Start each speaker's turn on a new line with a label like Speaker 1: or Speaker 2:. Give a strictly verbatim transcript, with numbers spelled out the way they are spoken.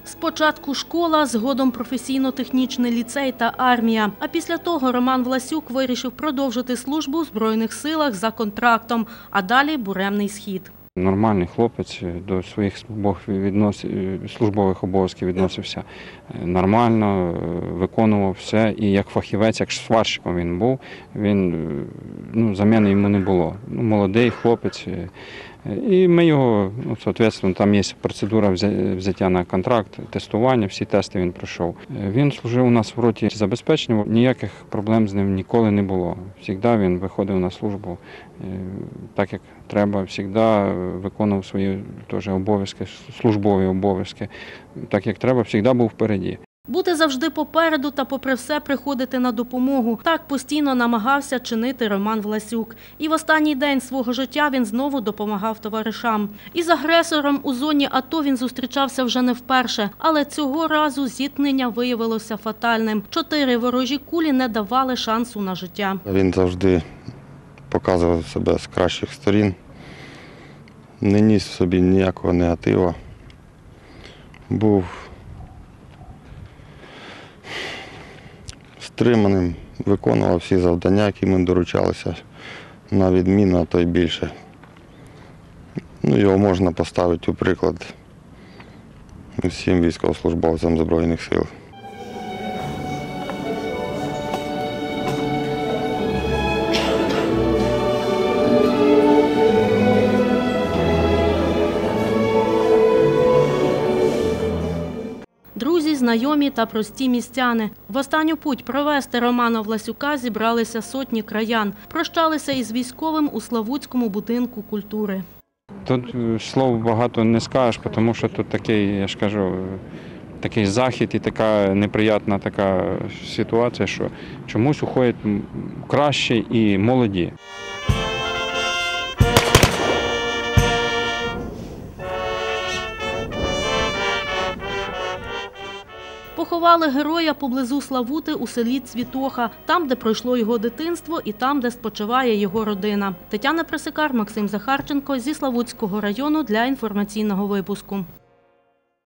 Speaker 1: Спочатку школа, згодом професійно-технічний ліцей та армія. А після того Роман Власюк вирішив продовжити службу в Збройних силах за контрактом, а далі буремний схід.
Speaker 2: Нормальний хлопець, до своїх службових обов'язків відносився нормально, виконував все. І як фахівець, як сварщиком він був, він, ну, заміни йому не було. Ну, молодий хлопець. І ми його, ну, відповідно, там є процедура взяття на контракт, тестування, всі тести він пройшов. Він служив у нас в роті забезпечення, ніяких проблем з ним ніколи не було. Завжди він виходив на службу так, як треба, завжди виконував свої теж обов'язки, службові обов'язки, так, як треба, завжди був впереді.
Speaker 1: Бути завжди попереду та попри все приходити на допомогу. Так постійно намагався чинити Роман Власюк. І в останній день свого життя він знову допомагав товаришам. Із агресором у зоні АТО він зустрічався вже не вперше. Але цього разу зіткнення виявилося фатальним. Чотири ворожі кулі не давали шансу на життя.
Speaker 3: Він завжди показував себе з кращих сторін. Не ніс в собі ніякого негативу. Був стриманим, виконував всі завдання, які ми доручалися, на відміну, а то й більше. Ну, його можна поставити у приклад всім військовослужбовцям Збройних сил.
Speaker 1: Друзі, знайомі та прості містяни. В останню путь провести Романа Власюка зібралися сотні краян. Прощалися із військовим у Славутському будинку культури.
Speaker 2: Тут слов багато не скажеш, тому що тут такий, я ж кажу, такий захід і така неприємна така ситуація, що чомусь уходять кращі і молоді.
Speaker 1: Поховали героя поблизу Славути у селі Цвітоха, там, де пройшло його дитинство і там, де спочиває його родина. Тетяна Пресикар, Максим Захарченко зі Славутського району для інформаційного випуску.